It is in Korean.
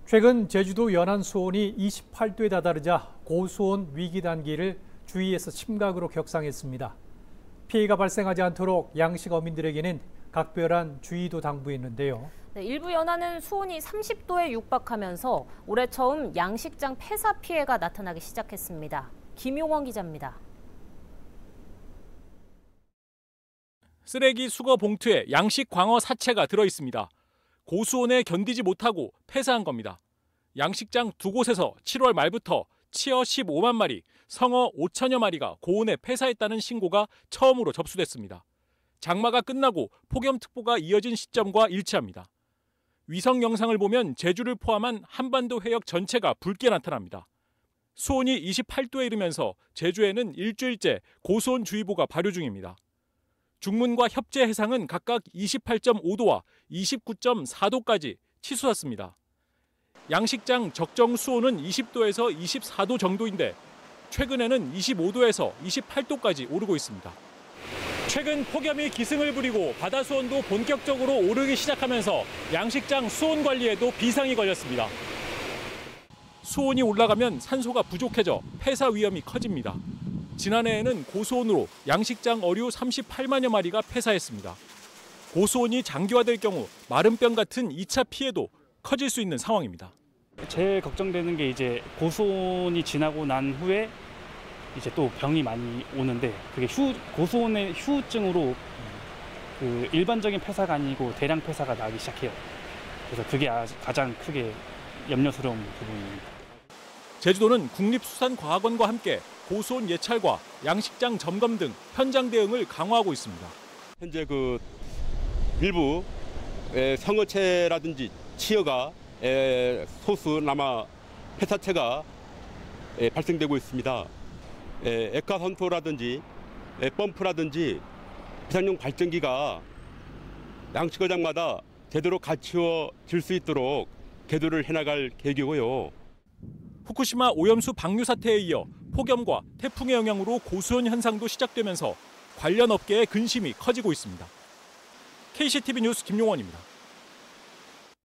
최근 제주도 연안 수온이 28도에 다다르자 고수온 위기 단계를 주위에서 심각으로 격상했습니다. 피해가 발생하지 않도록 양식 어민들에게는 각별한 주의도 당부했는데요. 네, 일부 연안은 수온이 30도에 육박하면서 올해 처음 양식장 폐사 피해가 나타나기 시작했습니다. 김용원 기자입니다. 쓰레기 수거 봉투에 양식 광어 사체가 들어있습니다. 고수온에 견디지 못하고 폐사한 겁니다. 양식장 두 곳에서 7월 말부터 치어 15만 마리, 성어 5천여 마리가 고온에 폐사했다는 신고가 처음으로 접수됐습니다. 장마가 끝나고 폭염특보가 이어진 시점과 일치합니다. 위성 영상을 보면 제주를 포함한 한반도 해역 전체가 붉게 나타납니다. 수온이 28도에 이르면서 제주에는 일주일째 고수온주의보가 발효 중입니다. 중문과 협재 해상은 각각 28.5도와 29.4도까지 치솟았습니다. 양식장 적정 수온은 20도에서 24도 정도인데 최근에는 25도에서 28도까지 오르고 있습니다. 최근 폭염이 기승을 부리고 바다 수온도 본격적으로 오르기 시작하면서 양식장 수온 관리에도 비상이 걸렸습니다. 수온이 올라가면 산소가 부족해져 폐사 위험이 커집니다. 지난해에는 고수온으로 양식장 어류 38만여 마리가 폐사했습니다. 고수온이 장기화될 경우 마른병 같은 2차 피해도 커질 수 있는 상황입니다. 제일 걱정되는 게 이제 고수온이 지나고 난 후에 이제 또 병이 많이 오는데 그게 고수온의 후유증으로 그 일반적인 폐사가 아니고 대량 폐사가 나기 시작해요. 그래서 그게 가장 크게 염려스러운 부분입니다. 제주도는 국립수산과학원과 함께 고수온 예찰과 양식장 점검 등 현장 대응을 강화하고 있습니다. 현재 그 일부 성어체라든지 치어가 소수 남아 폐사체가 발생되고 있습니다. 액화선토라든지 펌프라든지 비상용 발전기가 양식어장마다 제대로 갖추어질 수 있도록 개도를 해나갈 계획이고요. 후쿠시마 오염수 방류 사태에 이어 폭염과 태풍의 영향으로 고수온 현상도 시작되면서 관련 업계의 근심이 커지고 있습니다. KCTV 뉴스 김용원입니다.